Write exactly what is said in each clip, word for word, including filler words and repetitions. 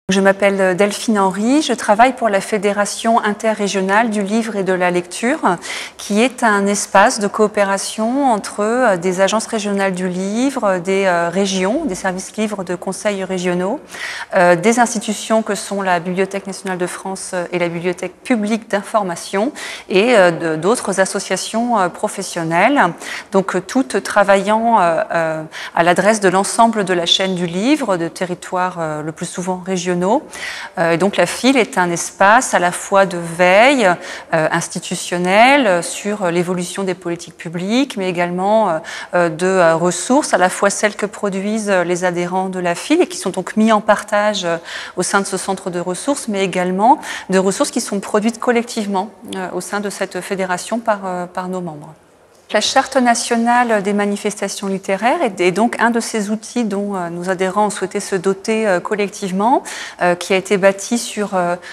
Je m'appelle Delphine Henry, je travaille pour la Fédération interrégionale du livre et de la lecture, qui est un espace de coopération entre des agences régionales du livre, des régions, des services livres de conseils régionaux, des institutions que sont la Bibliothèque nationale de France et la Bibliothèque publique d'information et d'autres associations professionnelles, donc toutes travaillant à l'adresse de l'ensemble de la chaîne du livre, de territoires le plus souvent régionaux. Euh, donc la FIL est un espace à la fois de veille euh, institutionnelle sur l'évolution des politiques publiques, mais également euh, de euh, ressources, à la fois celles que produisent les adhérents de la FIL et qui sont donc mis en partage euh, au sein de ce centre de ressources, mais également de ressources qui sont produites collectivement euh, au sein de cette fédération par, euh, par nos membres. La Charte nationale des manifestations littéraires est donc un de ces outils dont nos adhérents ont souhaité se doter collectivement, qui a été bâti sur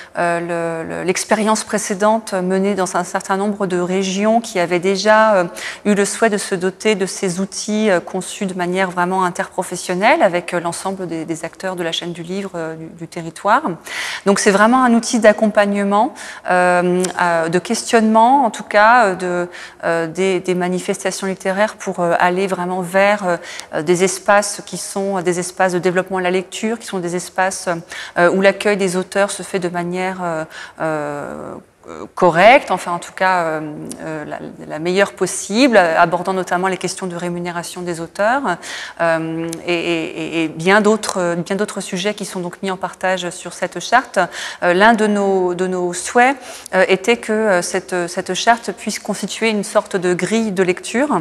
l'expérience précédente menée dans un certain nombre de régions qui avaient déjà eu le souhait de se doter de ces outils conçus de manière vraiment interprofessionnelle avec l'ensemble des, des acteurs de la chaîne du livre du, du territoire. Donc c'est vraiment un outil d'accompagnement, euh, de questionnement en tout cas, de, euh, des, des manifestations littéraires pour aller vraiment vers des espaces qui sont des espaces de développement de la lecture, qui sont des espaces où l'accueil des auteurs se fait de manière euh, correcte, enfin en tout cas euh, la, la meilleure possible, abordant notamment les questions de rémunération des auteurs euh, et, et, et bien d'autres bien d'autres sujets qui sont donc mis en partage sur cette charte. Euh, L'un de nos, de nos souhaits euh, était que cette, cette charte puisse constituer une sorte de grille de lecture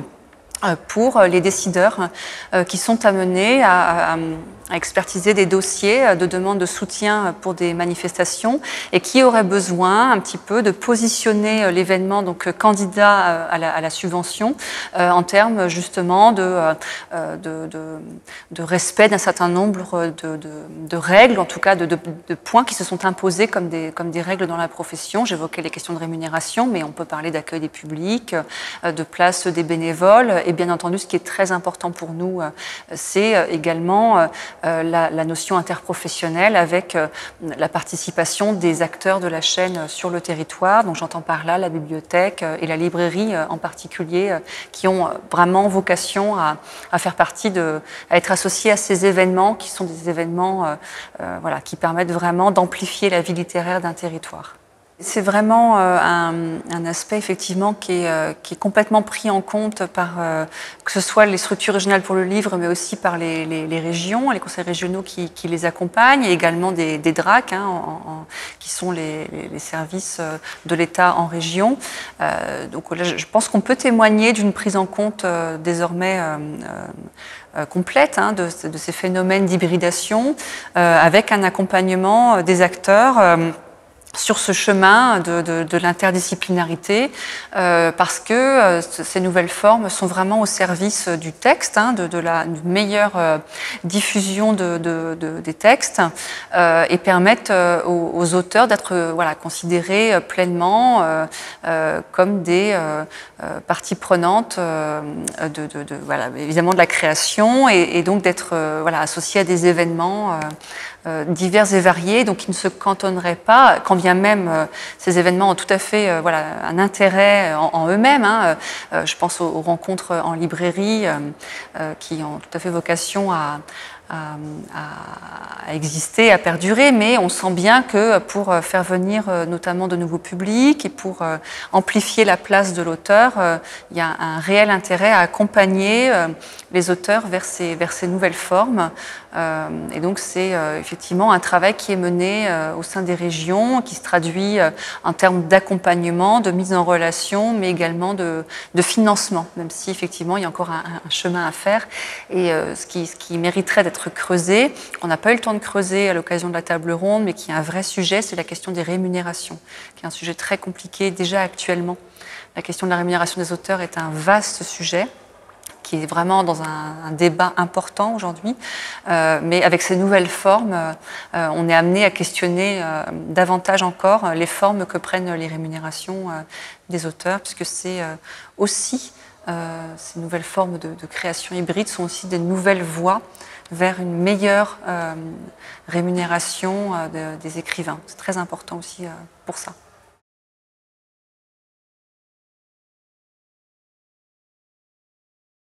pour les décideurs qui sont amenés à, à, à expertiser des dossiers de demande de soutien pour des manifestations et qui auraient besoin un petit peu de positionner l'événement donc candidat à la, à la subvention euh, en termes justement de, euh, de, de, de respect d'un certain nombre de, de, de règles, en tout cas de, de, de points qui se sont imposés comme des, comme des règles dans la profession. J'évoquais les questions de rémunération, mais on peut parler d'accueil des publics, de place des bénévoles. Et bien entendu, ce qui est très important pour nous, c'est également la, la notion interprofessionnelle avec la participation des acteurs de la chaîne sur le territoire. Donc j'entends par là la bibliothèque et la librairie en particulier, qui ont vraiment vocation à, à faire partie de, à être associés à ces événements qui sont des événements euh, euh, voilà, qui permettent vraiment d'amplifier la vie littéraire d'un territoire. C'est vraiment euh, un, un aspect effectivement qui est, euh, qui est complètement pris en compte par euh, que ce soit les structures régionales pour le livre, mais aussi par les, les, les régions, les conseils régionaux qui, qui les accompagnent, et également des, des D R A C, hein, en, en, qui sont les, les services de l'État en région. Euh, donc là, je pense qu'on peut témoigner d'une prise en compte euh, désormais euh, euh, complète hein, de, de ces phénomènes d'hybridation, euh, avec un accompagnement des acteurs euh, sur ce chemin de, de, de l'interdisciplinarité, euh, parce que euh, ces nouvelles formes sont vraiment au service du texte, hein, de, de la une meilleure euh, diffusion de, de, de, des textes, euh, et permettent euh, aux, aux auteurs d'être euh, voilà, considérés pleinement euh, euh, comme des euh, euh, parties prenantes euh, de, de, de, voilà, évidemment de la création, et, et donc d'être euh, voilà, associés à des événements euh, euh, divers et variés, donc qui ne se cantonneraient pas, quand bien même euh, ces événements ont tout à fait euh, voilà, un intérêt en, en eux-mêmes. Hein. Euh, je pense aux, aux rencontres en librairie euh, euh, qui ont tout à fait vocation à, à, à exister, à perdurer, mais on sent bien que pour faire venir euh, notamment de nouveaux publics et pour euh, amplifier la place de l'auteur, euh, il y a un réel intérêt à accompagner euh, les auteurs vers ces, vers ces nouvelles formes. Euh, et donc c'est euh, effectivement un travail qui est mené euh, au sein des régions, qui se traduit euh, en termes d'accompagnement, de mise en relation, mais également de, de financement, même si effectivement il y a encore un, un chemin à faire. Et euh, ce, qui, ce qui mériterait d'être creusé, qu'on n'a pas eu le temps de creuser à l'occasion de la table ronde, mais qui est un vrai sujet, c'est la question des rémunérations, qui est un sujet très compliqué déjà actuellement. La question de la rémunération des auteurs est un vaste sujet, qui est vraiment dans un, un débat important aujourd'hui, euh, mais avec ces nouvelles formes, euh, on est amené à questionner euh, davantage encore les formes que prennent les rémunérations euh, des auteurs, puisque c'est euh, aussi euh, ces nouvelles formes de, de création hybride sont aussi des nouvelles voies vers une meilleure euh, rémunération euh, de, des écrivains. C'est très important aussi euh, pour ça.